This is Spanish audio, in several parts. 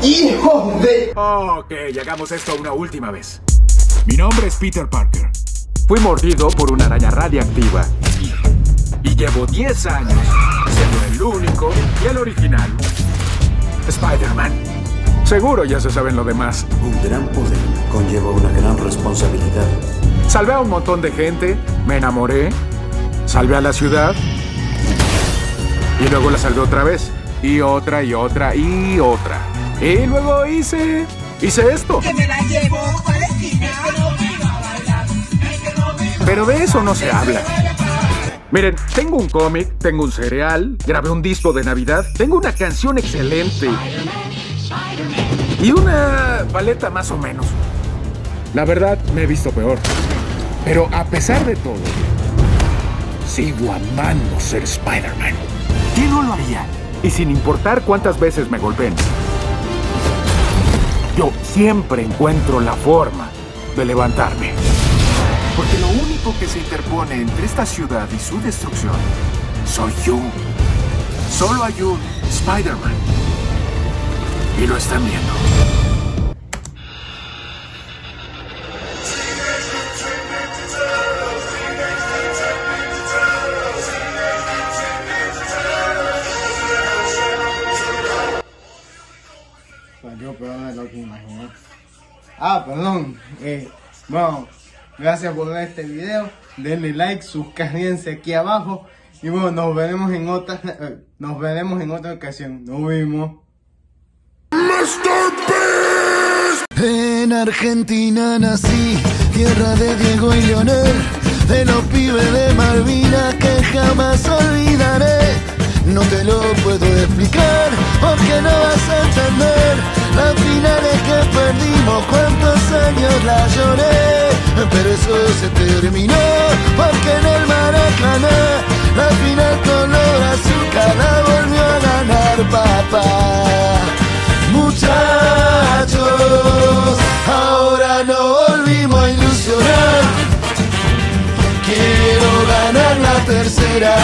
¡Hijo de...! Ok, hagamos esto una última vez. Mi nombre es Peter Parker. Fui mordido por una araña radiactiva. Y llevo 10 años siendo el único y el original Spider-Man. Seguro ya se saben lo demás. Un gran poder conlleva una gran responsabilidad. Salvé a un montón de gente, me enamoré, salvé a la ciudad y luego la salvé otra vez. Y otra y otra y otra. Y luego hice esto. Que me la llevo para la esquina. Pero de eso no se habla. Miren, tengo un cómic, tengo un cereal, grabé un disco de Navidad, tengo una canción excelente y una paleta más o menos. La verdad, me he visto peor. Pero a pesar de todo, sigo amando ser Spider-Man. ¿Quién no lo haría? Y sin importar cuántas veces me golpeen, yo siempre encuentro la forma de levantarme. Porque lo único que se interpone entre esta ciudad y su destrucción soy yo. Solo hay un Spider-Man. Y lo están viendo. Salió peor de lo que imaginé. Perdón. Bueno, gracias por ver este video. Denle like, suscríbanse aquí abajo. Y bueno, nos veremos en otra ocasión. Nos vemos. En Argentina nací, tierra de Diego y Leonel, de los pibes de Malvinas que jamás olvidaré. No te lo puedo explicar porque no vas a entender las finales que perdimos, cuántos años la lloré, pero eso se terminó porque en el Maracaná la final color azúcar la volvió a ganar papá. Muchachos, ahora no volvimos a ilusionar, quiero ganar la tercera.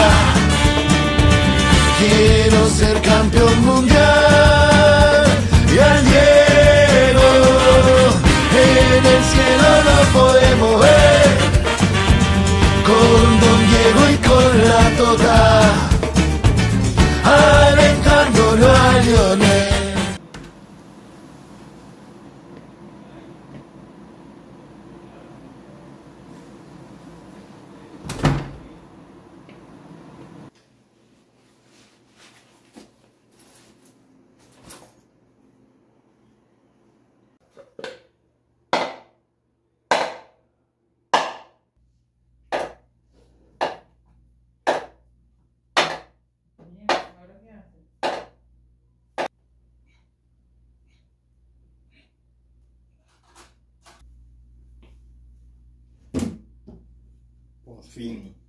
Quiero ser campeón mundial y al Diego en el cielo lo podemos ver con Don Diego y con la Tota alentándolo a Lionel. Por fin.